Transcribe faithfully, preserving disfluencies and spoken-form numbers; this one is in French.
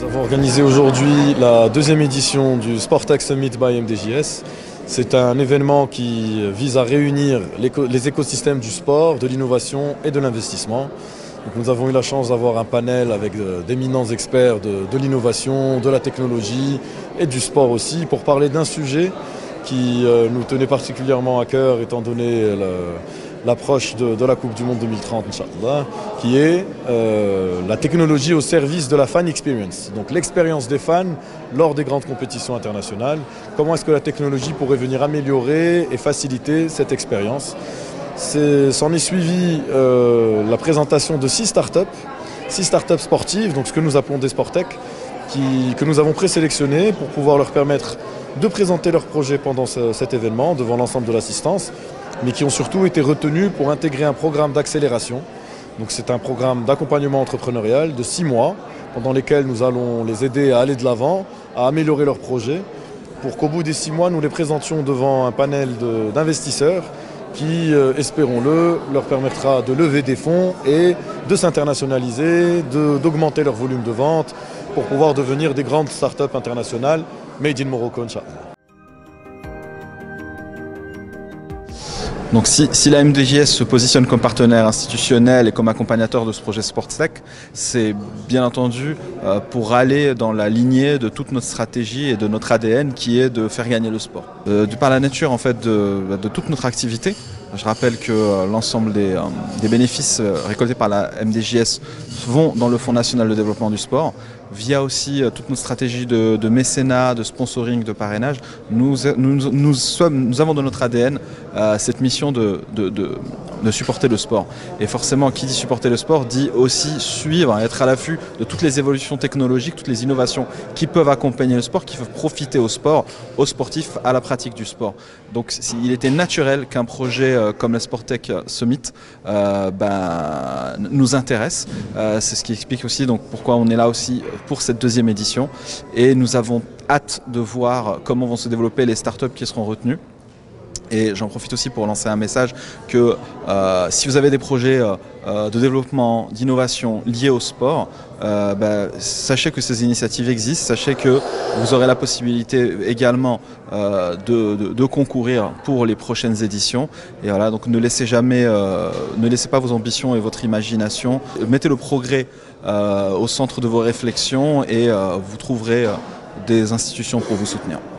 Nous avons organisé aujourd'hui la deuxième édition du SportTech Summit by M D J S. C'est un événement qui vise à réunir les écosystèmes du sport, de l'innovation et de l'investissement. Donc nous avons eu la chance d'avoir un panel avec d'éminents experts de, de l'innovation, de la technologie et du sport aussi pour parler d'un sujet qui euh, nous tenait particulièrement à cœur étant donné l'approche de, de la Coupe du Monde deux mille trente, Inch'Allah, qui est euh, la technologie au service de la fan experience. Donc l'expérience des fans lors des grandes compétitions internationales. Comment est-ce que la technologie pourrait venir améliorer et faciliter cette expérience? S'en est, est suivi euh, la présentation de six startups, six startups sportives, donc ce que nous appelons des SportTech, qui, que nous avons présélectionnés pour pouvoir leur permettre de présenter leurs projets pendant ce, cet événement devant l'ensemble de l'assistance, mais qui ont surtout été retenus pour intégrer un programme d'accélération. Donc c'est un programme d'accompagnement entrepreneurial de six mois, pendant lesquels nous allons les aider à aller de l'avant, à améliorer leurs projets, pour qu'au bout des six mois, nous les présentions devant un panel d'investisseurs qui, euh, espérons-le, leur permettra de lever des fonds et de s'internationaliser, d'augmenter leur volume de vente pour pouvoir devenir des grandes startups internationales made in Morocco, Inch'Allah. Donc si, si la M D J S se positionne comme partenaire institutionnel et comme accompagnateur de ce projet SportTech, c'est bien entendu euh, pour aller dans la lignée de toute notre stratégie et de notre A D N qui est de faire gagner le sport. Euh, de par la nature en fait de, de toute notre activité, je rappelle que euh, l'ensemble des, euh, des bénéfices euh, récoltés par la M D J S vont dans le Fonds national de développement du sport, via aussi euh, toute notre stratégie de, de mécénat, de sponsoring, de parrainage. Nous, nous, nous, sommes, nous avons dans notre A D N euh, cette mission de, de, de, de supporter le sport. Et forcément, qui dit supporter le sport dit aussi suivre, être à l'affût de toutes les évolutions technologiques, toutes les innovations qui peuvent accompagner le sport, qui peuvent profiter au sport, aux sportifs, à la pratique du sport. Donc il était naturel qu'un projet euh, comme le SportTech Summit euh, ben, nous intéresse. Euh, C'est ce qui explique aussi donc, pourquoi on est là aussi pour cette deuxième édition. Et nous avons hâte de voir comment vont se développer les startups qui seront retenues. Et j'en profite aussi pour lancer un message que euh, si vous avez des projets euh, de développement, d'innovation liés au sport, euh, bah, sachez que ces initiatives existent, sachez que vous aurez la possibilité également euh, de, de, de concourir pour les prochaines éditions. Et voilà, donc ne laissez jamais, euh, ne laissez pas vos ambitions et votre imagination, mettez le progrès euh, au centre de vos réflexions et euh, vous trouverez euh, des institutions pour vous soutenir.